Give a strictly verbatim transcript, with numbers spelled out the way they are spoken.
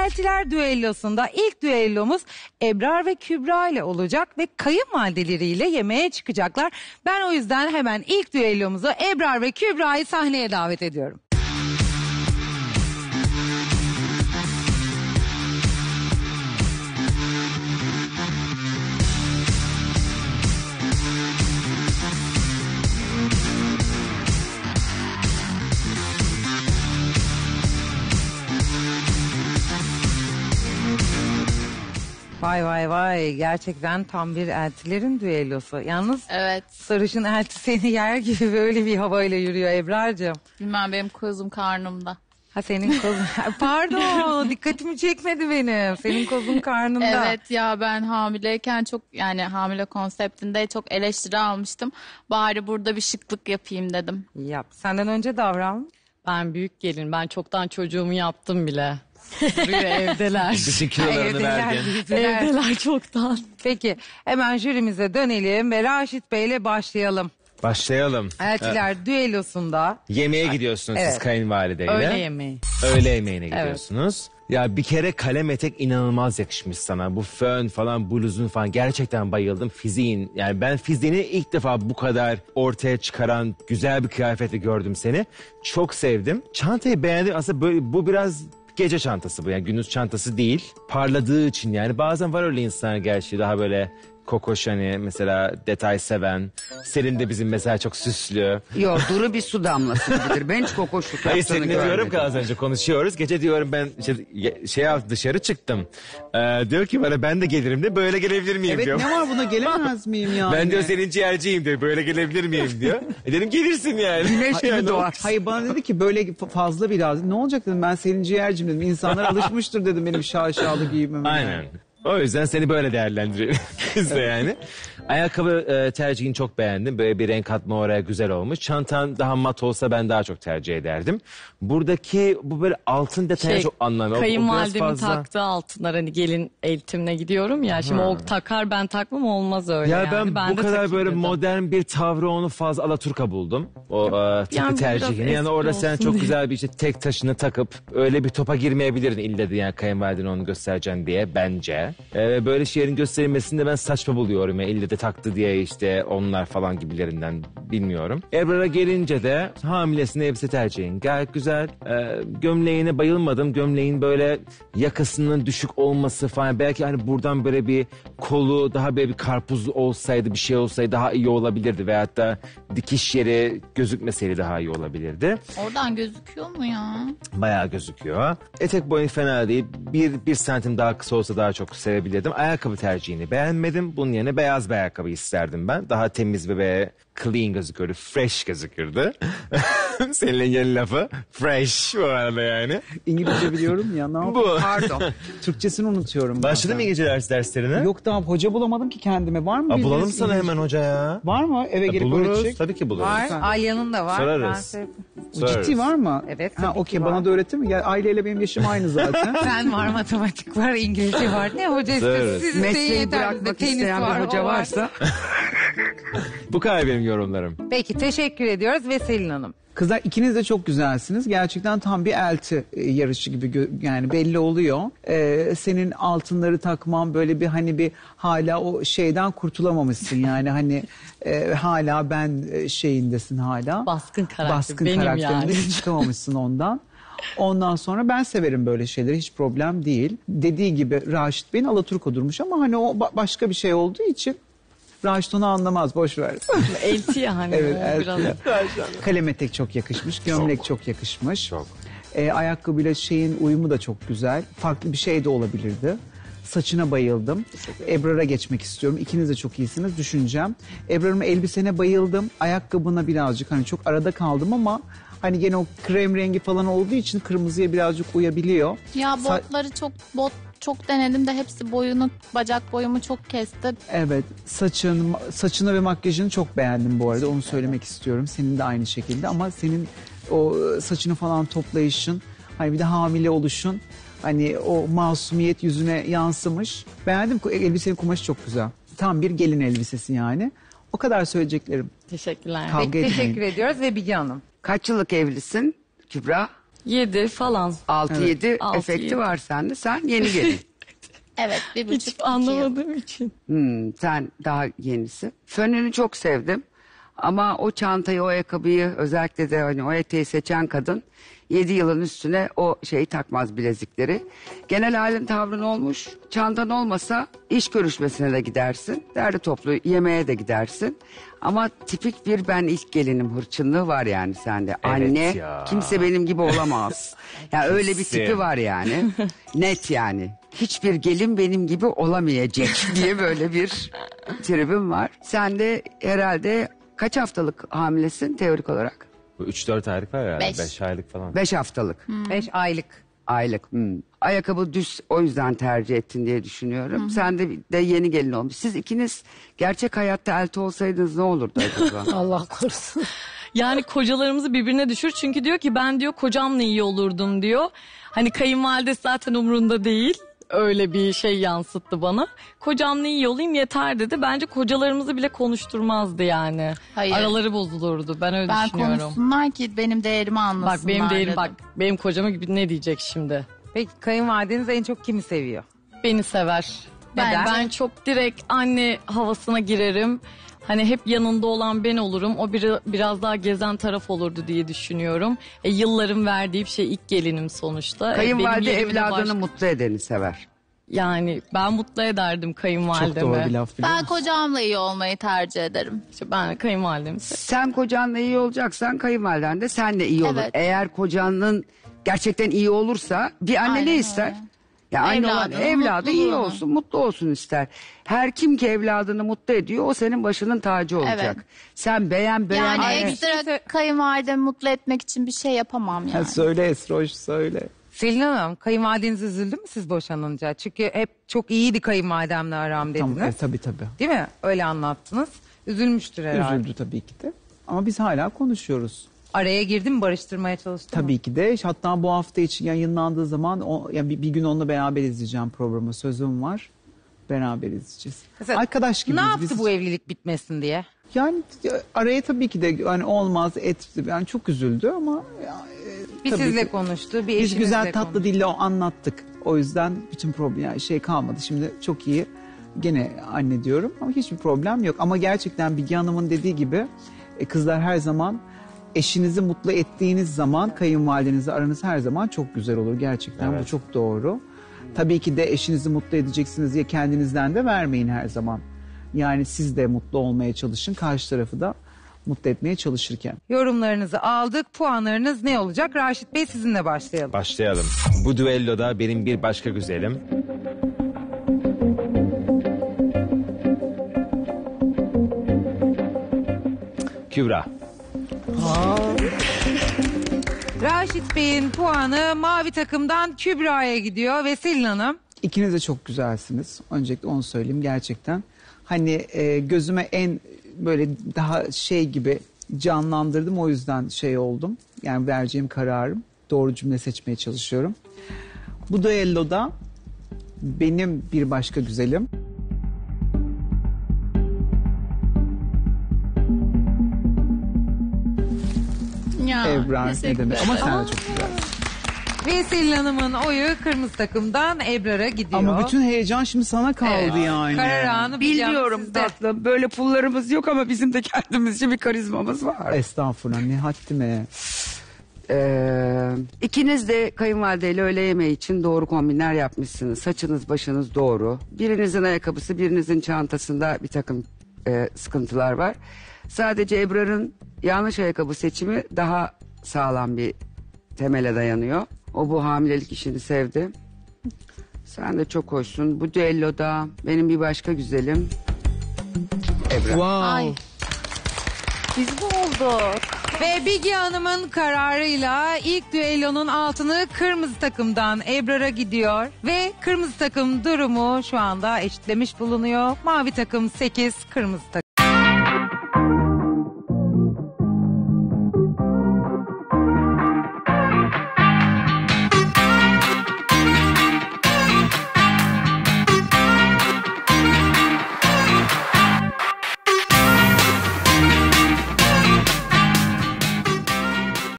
Eltiler düellosunda ilk düellomuz Ebrar ve Kübra ile olacak ve kayınvalideleriyle yemeğe çıkacaklar. Ben o yüzden hemen ilk düellomuzu Ebrar ve Kübra'yı sahneye davet ediyorum. Vay vay vay, gerçekten tam bir eltilerin düellosu. Yalnız evet. Sarışın elti seni yer gibi böyle bir havayla yürüyor Ebrar'cığım. Bilmem, benim kozum karnımda. Ha senin kozun, pardon dikkatimi çekmedi benim. Senin kozun karnında. Evet ya, ben hamileyken çok, yani hamile konseptinde çok eleştiri almıştım. Bari burada bir şıklık yapayım dedim. Yap, senden önce davran. Ben büyük gelin, ben çoktan çocuğumu yaptım bile. Duruyor evdeler. Bütün kilolarını verdin. Evdeler çoktan. Peki hemen jürimize dönelim ve Raşit Bey'le başlayalım. Başlayalım. Eltiler evet. düellosunda. Yemeğe gidiyorsunuz evet. siz kayınvalideyle. Öğle yemeği. Öğle yemeğine gidiyorsunuz. Evet. Ya bir kere kalem etek inanılmaz yakışmış sana. Bu fön falan, bluzun falan, gerçekten bayıldım. Fiziğin, yani ben fiziğini ilk defa bu kadar ortaya çıkaran güzel bir kıyafetle gördüm seni. Çok sevdim. Çantayı beğendim. Aslında böyle, bu biraz gece çantası bu, yani gündüz çantası değil. Parladığı için yani, bazen var öyle insanlar gerçi daha böyle kokoş, hani mesela detay seven. Senin de bizim mesela çok süslü. Yok, duru bir su damlası gibidir. Ben hiç kokoşluk Hayır, yaptığını seninle diyorum ki görmedim. az önce konuşuyoruz. Gece diyorum ben işte, şey dışarı çıktım. Ee, diyor ki bana ben de gelirim de, böyle gelebilir miyim evet, diyor. Evet, ne var buna, gelemez miyim yani? Ben diyor senin ciğerciyim diyor, böyle gelebilir miyim diyor. E dedim gelirsin yani. Güneş gibi yani doğar. Hayır, bana dedi ki böyle fazla biraz. Ne olacak dedim, ben senin ciğercim dedim. İnsanlar alışmıştır dedim benim şaşalı giyimime. Aynen. O yüzden seni böyle değerlendiriyoruz biz de yani. Ayakkabı e, tercihini çok beğendim. Böyle bir renk katma oraya güzel olmuş. Çantan daha mat olsa ben daha çok tercih ederdim. Buradaki bu böyle altın detayı Şey, çok anlamlı. Kayınvalidemin fazla... taktığı altınlar, hani gelin eltimine gidiyorum ya. Şimdi ha. o takar, ben takmam, olmaz öyle ya yani. ben, ben bu kadar böyle dedim. Modern bir tavrı, onu fazla alaturka buldum. O e, takı yani tercihini. Yani orada sen çok diye. Güzel bir işte tek taşını takıp öyle bir topa girmeyebilirdin ille de, yani kayınvalidene onu göstereceksin diye bence. E, böyle şeylerin gösterilmesini de ben saçma buluyorum ya, ille de taktı diye işte onlar falan gibilerinden, bilmiyorum. Ebrar'a gelince de hamilesine elbise tercihin gayet güzel. Ee, gömleğine bayılmadım. Gömleğin böyle yakasının düşük olması falan, belki hani buradan böyle bir kolu daha böyle bir karpuz olsaydı, bir şey olsaydı daha iyi olabilirdi. Veyahut da dikiş yeri gözükmeseydi daha iyi olabilirdi. Oradan gözüküyor mu ya? Bayağı gözüküyor. Etek boyu fena değil. Bir, bir santim daha kısa olsa daha çok sevebilirdim. Ayakkabı tercihini beğenmedim. Bunun yerine beyaz bir ayakkabı isterdim ben. Daha temiz ve böyle clean gözükürdü. Fresh gözükürdü. Seninle yeni lafı. Fresh bu arada yani. İngilizce biliyorum ya, ne yapayım? Bu. Pardon. Türkçesini unutuyorum. Başladın mı İngilizce ders derslerine? Yok, daha hoca bulamadım ki kendime. Var mı? Aa, bulalım sana İngilizce? hemen hoca ya. Var mı? Eve gelip buluruz. öğretecek. Tabii ki buluruz. Var. Alya'nın da var. Sorarız. Ben Ciddi var mı? Evet. Ha, okey, bana da öğretir mi? Ya, aileyle benim yaşım aynı zaten. Sen var, matematik var, İngilizce var. Ne hoca istiyorsun? Siz mesleği bırakmak isteyen bir hoca varsa. Bu kadar benim yorumlarım. Peki, teşekkür ediyoruz ve Selin Hanım. Kızlar, ikiniz de çok güzelsiniz. Gerçekten tam bir elti e, yarışı gibi gö- yani belli oluyor. Ee, senin altınları takman böyle bir, hani bir hala o şeyden kurtulamamışsın yani, hani e, hala ben e, şeyindesin hala. Baskın karakter. Baskın benim karakterinde yani. hiç çıkamamışsın ondan. Ondan sonra ben severim böyle şeyleri, hiç problem değil. Dediği gibi Raşit Bey'in alaturka durmuş ama hani o ba- başka bir şey olduğu için Raşit onu anlamaz, boş ver. Elti ya hani. Evet, o elti. biraz. Kalem etek çok yakışmış, gömlek çok, çok yakışmış. Çok. Ee, ayakkabıyla şeyin uyumu da çok güzel. Farklı bir şey de olabilirdi. Saçına bayıldım. Ebrar'a geçmek istiyorum. İkiniz de çok iyisiniz, düşüneceğim. Ebrar'ın elbisene bayıldım. Ayakkabına birazcık hani çok arada kaldım ama hani gene o krem rengi falan olduğu için kırmızıya birazcık uyabiliyor. Ya botları çok bot çok denedim de hepsi boyunu, bacak boyumu çok kesti. Evet, saçın, saçını ve makyajını çok beğendim bu arada, onu söylemek istiyorum. Senin de aynı şekilde, ama senin o saçını falan toplayışın, hani bir de hamile oluşun, hani o masumiyet yüzüne yansımış. Beğendim, elbisenin kumaşı çok güzel. Tam bir gelin elbisesi yani. O kadar söyleyeceklerim. Teşekkürler. Kavga Peki, etmeyin. teşekkür ediyoruz ve Bilge Hanım. Kaç yıllık evlisin Kübra? Yedi falan. altı yedi Altı, efekti yedi. var sende. Sen yeni gelin. Evet, bir buçuk Hiç iki yıl. anlamadığım için. Hmm, sen daha yenisi. Fönünü çok sevdim. Ama o çantayı, o ayakkabıyı, özellikle de hani o eteği seçen kadın yedi yılın üstüne o şeyi takmaz, bilezikleri. Genel halin tavrın olmuş. Çantan olmasa iş görüşmesine de gidersin. Derdi toplu yemeğe de gidersin. Ama tipik bir ben ilk gelinim hırçınlığı var yani sende. Anne ya. kimse benim gibi olamaz. Yani öyle bir Kesin. tipi var yani. Net yani. Hiçbir gelin benim gibi olamayacak diye böyle bir tribim var. Sen de herhalde kaç haftalık hamilesin teorik olarak? Bu üç dört aylık var herhalde. Beş. beş aylık falan. Beş haftalık. Beş aylık. Aylık. Hmm. Ayakkabı düz, o yüzden tercih ettin diye düşünüyorum. Sen de, de yeni gelin olmuş. Siz ikiniz gerçek hayatta elti olsaydınız ne olurdu acaba? Allah korusun. Yani kocalarımızı birbirine düşür. Çünkü diyor ki ben diyor kocamla iyi olurdum diyor. Hani kayınvalide zaten umurunda değil. Öyle bir şey yansıttı bana. Kocamla iyi olayım yeter dedi. Bence kocalarımızı bile konuşturmazdı yani. Hayır. Araları bozulurdu. Ben öyle Ben düşünüyorum. konuşsunlar ki benim değerimi anlasınlar. Bak benim değerim dedim. bak benim kocama gibi ne diyecek şimdi? Peki kayınvalideniz en çok kimi seviyor? Beni sever. Ben- Ben, ben çok direkt anne havasına girerim. Hani hep yanında olan ben olurum. O bir, biraz daha gezen taraf olurdu diye düşünüyorum. E, yılların verdiği bir şey ilk gelinim sonuçta. E, benim Kayınvalide yerime de evladını başka- mutlu edeni sever. Yani ben mutlu ederdim Çok kayınvalidemi. doğru bir laf biliyor Ben musun? kocamla iyi olmayı tercih ederim. İşte ben kayınvalidemi sev- Sen kocanla iyi olacaksan kayınvaliden de senle iyi olur. Evet. Eğer kocanın gerçekten iyi olursa bir anne Aynen ne öyle. ister? Ya aynı olan Evladının evladı iyi mutluluğunu. olsun, mutlu olsun ister. Her kim ki evladını mutlu ediyor o senin başının tacı olacak. Evet. Sen beğen beğen. Yani beğen. ekstra kayınvalidemi mutlu etmek için bir şey yapamam Ha, yani. söyle Esroş söyle. Selin Hanım, kayınvalideniz üzüldü mü siz boşanınca? Çünkü hep çok iyiydi kayınvalidemle aram dediniz. Tamam, e, tabii tabii. Değil mi? Öyle anlattınız. Üzülmüştür herhalde. Üzüldü tabii ki de. Ama biz hala konuşuyoruz. Araya girdi mi, barıştırmaya çalıştı mı? Tabii ki de. Hatta bu hafta için yayınlandığı zaman o, ya bir, bir gün onunla beraber izleyeceğim programı. Sözüm var. Beraber izleyeceğiz. Mesela Arkadaş gibi. Ne yaptı bu evlilik bitmesin diye? Yani araya tabii ki de hani olmaz et yani çok üzüldü ama ya, e, Bir tabii sizle ki- konuştu, bir biz eşinizle güzel tatlı konuştu. dille o anlattık. O yüzden bütün problem yani şey kalmadı. Şimdi çok iyi gene anne diyorum ama hiçbir problem yok. Ama gerçekten Bilge Hanım'ın dediği gibi e, kızlar her zaman eşinizi mutlu ettiğiniz zaman kayınvalidenizle aranız her zaman çok güzel olur. Gerçekten Evet. bu çok doğru. Tabii ki de eşinizi mutlu edeceksiniz diye kendinizden de vermeyin her zaman. Yani siz de mutlu olmaya çalışın, karşı tarafı da mutlu etmeye çalışırken. Yorumlarınızı aldık. Puanlarınız ne olacak? Raşit Bey sizinle başlayalım. Başlayalım. Bu düelloda benim bir başka güzelim. Kübra. Raşit Bey'in puanı mavi takımdan Kübra'ya gidiyor ve Selin Hanım. İkiniz de çok güzelsiniz. Öncelikle onu söyleyeyim gerçekten. Hani e, gözüme en böyle daha şey gibi canlandırdım, o yüzden şey oldum. Yani vereceğim kararım. Doğru cümle seçmeye çalışıyorum. Bu düelloda benim bir başka güzelim. Ya, Ebrar, ne teşekkür demek, ama ederim. sen de çok güzelsin. Ve Selin Hanım'ın oyu kırmızı takımdan Ebrar'a gidiyor. Ama bütün heyecan şimdi sana kaldı Evet. yani. Karar anı bir can Biliyorum sizde. tatlım. Böyle pullarımız yok ama bizim de kendimizce bir karizmamız var. Estağfurullah, ne haddime. Ee, ikiniz de kayınvalideyle öğle yemeği için doğru kombinler yapmışsınız. Saçınız başınız doğru. Birinizin ayakkabısı, birinizin çantasında bir takım e, sıkıntılar var. Sadece Ebrar'ın yanlış ayakkabı seçimi daha sağlam bir temele dayanıyor. O bu hamilelik işini sevdi. Sen de çok hoşsun. Bu düelloda benim bir başka güzelim Ebrar. Wow. Ay. Biz mi olduk? Ve Bilge Hanım'ın kararıyla ilk düellonun altını kırmızı takımdan Ebrar'a gidiyor. Ve kırmızı takım durumu şu anda eşitlemiş bulunuyor. Mavi takım sekiz, kırmızı takım